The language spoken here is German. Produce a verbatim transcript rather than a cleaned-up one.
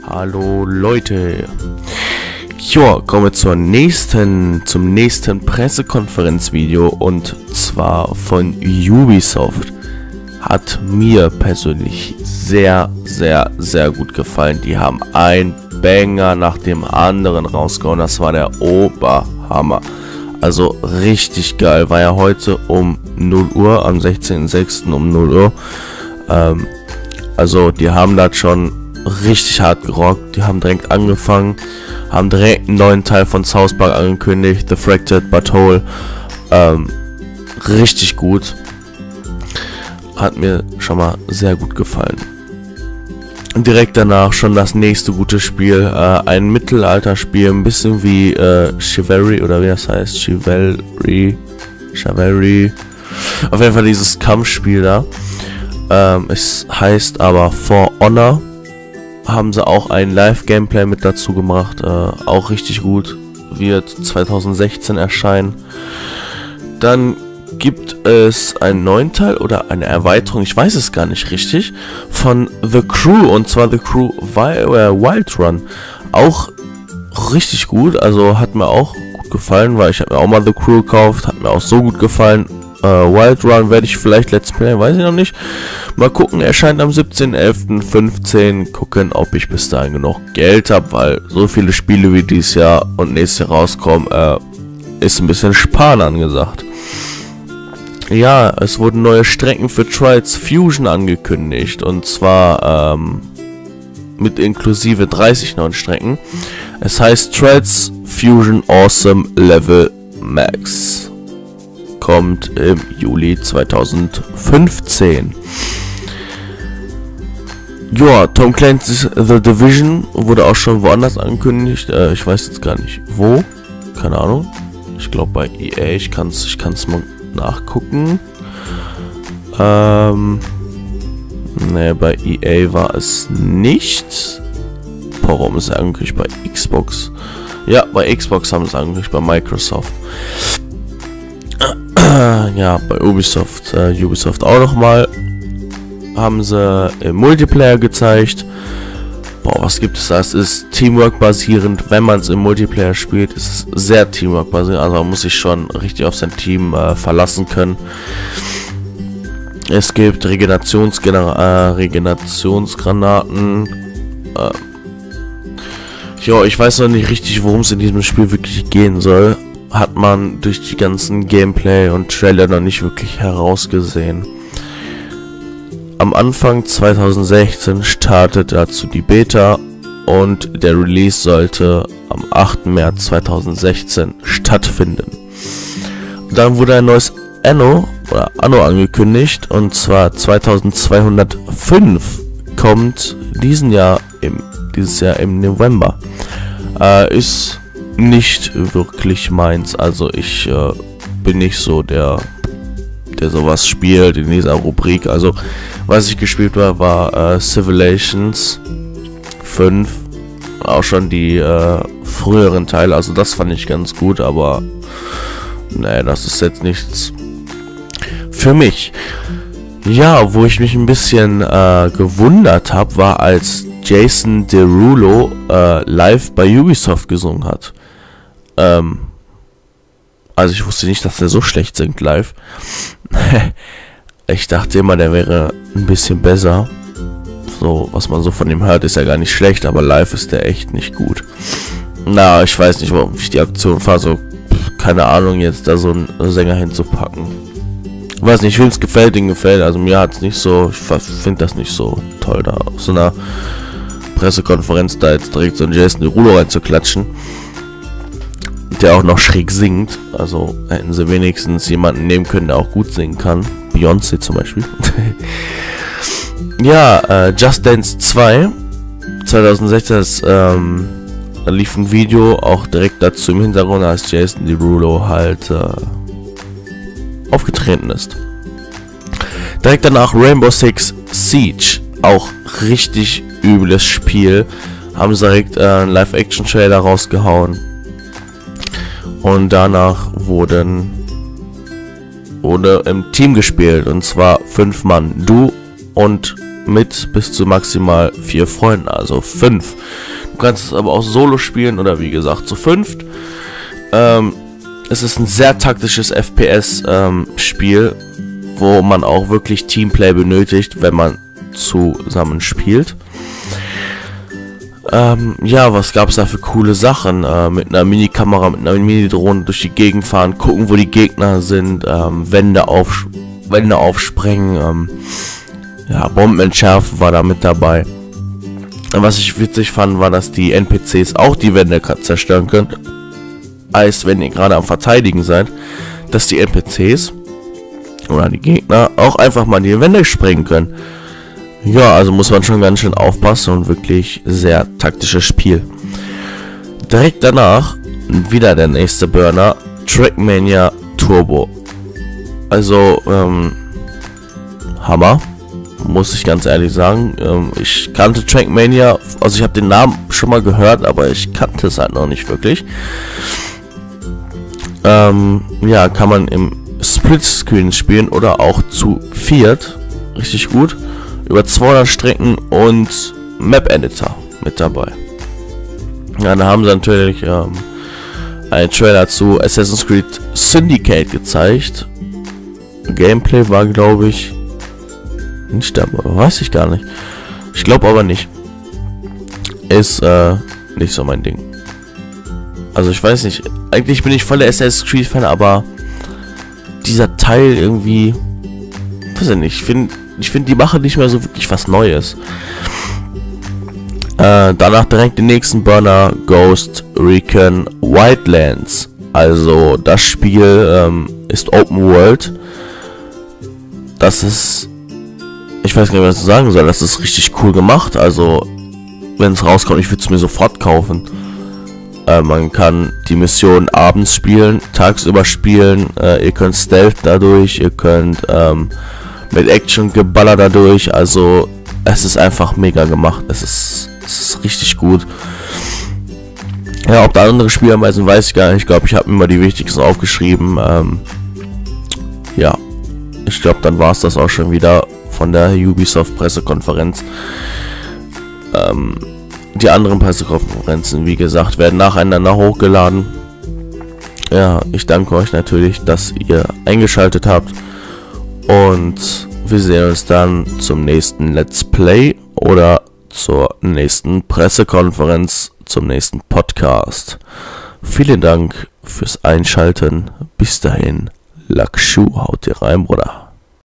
Hallo Leute. Ja, kommen wir zur nächsten, zum nächsten Pressekonferenzvideo, und zwar von Ubisoft. Hat mir persönlich sehr, sehr, sehr gut gefallen. Die haben ein Banger nach dem anderen rausgehauen. Das war der Oberhammer. Also richtig geil. War ja heute um null Uhr, am sechzehnten sechsten um null Uhr. Ähm, also die haben das schon richtig hart gerockt. Die haben direkt angefangen, haben direkt einen neuen Teil von South Park angekündigt, The Fractured But Whole. Ähm, richtig gut. Hat mir schon mal sehr gut gefallen. Direkt danach schon das nächste gute Spiel, äh, ein Mittelalterspiel, ein bisschen wie äh, Chivalry, oder wie das heißt, Chivalry, Chivalry, auf jeden Fall dieses Kampfspiel da. Ähm, es heißt aber For Honor. Haben sie auch ein Live-Gameplay mit dazu gemacht, äh, auch richtig gut, wird zwanzig sechzehn erscheinen. Dann gibt es einen neuen Teil oder eine Erweiterung, ich weiß es gar nicht richtig, von The Crew, und zwar The Crew Wild Run. Auch richtig gut, also hat mir auch gut gefallen, weil ich habe mir auch mal The Crew gekauft, hat mir auch so gut gefallen. Uh, Wild Run werde ich vielleicht Let's Play, weiß ich noch nicht. Mal gucken, erscheint am siebzehnten elften fünfzehn. Gucken, ob ich bis dahin genug Geld habe, weil so viele Spiele wie dieses Jahr und nächstes Jahr rauskommen, äh, ist ein bisschen Sparen angesagt. Ja, es wurden neue Strecken für Trials Fusion angekündigt, und zwar ähm, mit inklusive dreißig neuen Strecken. Es heißt Trials Fusion Awesome Level Max. Kommt im Juli zweitausendfünfzehn. Ja, Tom Clancy's The Division wurde auch schon woanders angekündigt. Äh, ich weiß jetzt gar nicht wo. Keine Ahnung. Ich glaube bei E A. Ich kann es ich kann's mal nachgucken. Ähm. Ne, bei E A war es nicht. Warum ist es angekündigt bei Xbox? Ja, bei Xbox haben sie es angekündigt, bei Microsoft. Ja, bei Ubisoft, äh, Ubisoft auch nochmal. Haben sie im Multiplayer gezeigt. Boah, was gibt es da? Es ist Teamwork basierend. Wenn man es im Multiplayer spielt, ist es sehr Teamwork basierend. Also man muss sich schon richtig auf sein Team äh, verlassen können. Es gibt Regenerationsgener äh, Regenerationsgranaten. Äh, ja, ich weiß noch nicht richtig, worum es in diesem Spiel wirklich gehen soll. Hat man durch die ganzen Gameplay und Trailer noch nicht wirklich herausgesehen. Am Anfang zwanzig sechzehn startet dazu die Beta, und der Release sollte am achten März zweitausendsechzehn stattfinden. Dann wurde ein neues Anno oder Anno angekündigt, und zwar zweitausendzweihundertfünf kommt diesen Jahr im dieses Jahr im November. Äh, ist nicht wirklich meins, also ich äh, bin nicht so der, der sowas spielt in dieser Rubrik. Also was ich gespielt war, war äh, Civilizations fünf, auch schon die äh, früheren Teile, also das fand ich ganz gut, aber ne, das ist jetzt nichts für mich. Ja, wo ich mich ein bisschen äh, gewundert habe, war, als Jason Derulo äh, live bei Ubisoft gesungen hat. Ähm, also ich wusste nicht, dass er so schlecht singt live. Ich dachte immer, der wäre ein bisschen besser. So, was man so von ihm hört, ist ja gar nicht schlecht, aber live ist der echt nicht gut. Na, ich weiß nicht, warum ich die Aktion war, so, keine Ahnung, jetzt da so einen Sänger hinzupacken. Ich weiß nicht, wem es gefällt, den gefällt. Also mir hat es nicht so, ich finde das nicht so toll, da auf so einer Pressekonferenz da jetzt direkt so einen Jason Derulo reinzuklatschen, der auch noch schräg singt. Also hätten sie wenigstens jemanden nehmen können, der auch gut singen kann. Beyoncé zum Beispiel. Ja, äh, Just Dance zwei zwanzig sechzehn, das, ähm, da lief ein Video auch direkt dazu im Hintergrund, als Jason Derulo halt äh, aufgetreten ist. Direkt danach Rainbow Six Siege, auch richtig übles Spiel. Haben sie direkt äh, einen Live-Action-Trailer rausgehauen. Und danach wurden wurde im Team gespielt, und zwar fünf Mann. Du und mit bis zu maximal vier Freunden, also fünf. Du kannst es aber auch solo spielen oder wie gesagt zu fünft. Ähm, es ist ein sehr taktisches F P S-Spiel, ähm, wo man auch wirklich Teamplay benötigt, wenn man zusammen spielt. Ähm, ja, was gab es da für coole Sachen? Äh, mit einer Minikamera, mit einer Mini-Drohne durch die Gegend fahren, gucken, wo die Gegner sind, ähm, Wände, auf, Wände aufsprengen, ähm, ja, Bomben entschärfen war da mit dabei. Und was ich witzig fand, war, dass die N P Cs auch die Wände zerstören können. Heißt, wenn ihr gerade am Verteidigen seid, dass die N P Cs oder die Gegner auch einfach mal die Wände sprengen können. Ja, also muss man schon ganz schön aufpassen und wirklich sehr taktisches Spiel. Direkt danach wieder der nächste Burner, Trackmania Turbo. Also, ähm, Hammer, muss ich ganz ehrlich sagen. Ähm, ich kannte Trackmania, also ich habe den Namen schon mal gehört, aber ich kannte es halt noch nicht wirklich. Ähm, ja, kann man im Splitscreen spielen oder auch zu viert. Richtig gut. Über zweihundert Strecken und Map Editor mit dabei. Ja, da haben sie natürlich ähm, einen Trailer zu Assassin's Creed Syndicate gezeigt. Gameplay war, glaube ich, nicht dabei, weiß ich gar nicht. Ich glaube aber nicht. Ist äh, nicht so mein Ding. Also ich weiß nicht. Eigentlich bin ich voll der Assassin's Creed Fan, aber dieser Teil irgendwie, weiß ich nicht. Ich finde, ich finde, die machen nicht mehr so wirklich was Neues. Äh, danach direkt den nächsten Burner, Ghost Recon Wildlands. Also das Spiel ähm, ist Open World. Das ist, ich weiß gar nicht, was ich sagen soll. Das ist richtig cool gemacht. Also wenn es rauskommt, ich würde es mir sofort kaufen. Äh, man kann die Mission abends spielen, tagsüber spielen. Äh, ihr könnt Stealth dadurch, ihr könnt ähm, mit Action Geballer dadurch. Also es ist einfach mega gemacht. Es ist, es ist richtig gut. Ja, ob da andere Spieler meisten, weiß ich gar nicht. Ich glaube, ich habe mir mal die wichtigsten aufgeschrieben. Ähm, ja, ich glaube, dann war es das auch schon wieder von der Ubisoft Pressekonferenz. Ähm, die anderen Pressekonferenzen, wie gesagt, werden nacheinander hochgeladen. Ja, ich danke euch natürlich, dass ihr eingeschaltet habt. Und wir sehen uns dann zum nächsten Let's Play oder zur nächsten Pressekonferenz, zum nächsten Podcast. Vielen Dank fürs Einschalten. Bis dahin, Lackschuh, haut dir rein, Bruder.